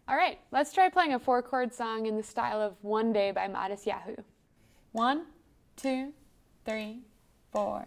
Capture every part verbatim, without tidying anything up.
All right, let's try playing a four-chord song in the style of One Day by Modest Yahoo. One, two, three, four.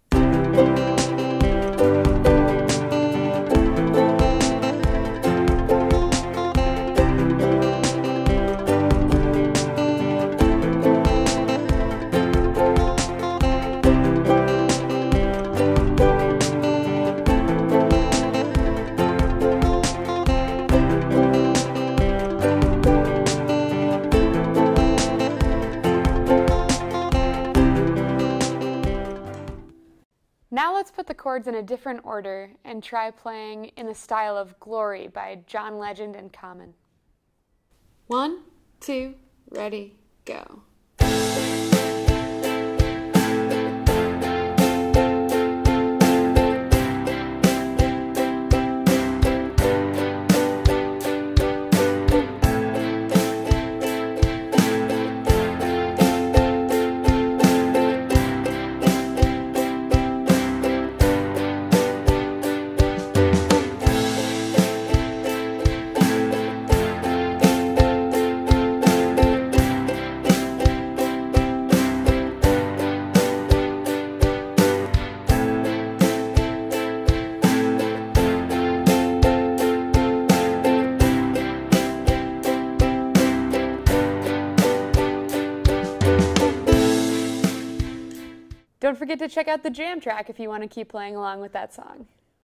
Now let's put the chords in a different order and try playing in the style of Glory by John Legend and Common. One, two, ready, go. Don't forget to check out the jam track if you want to keep playing along with that song.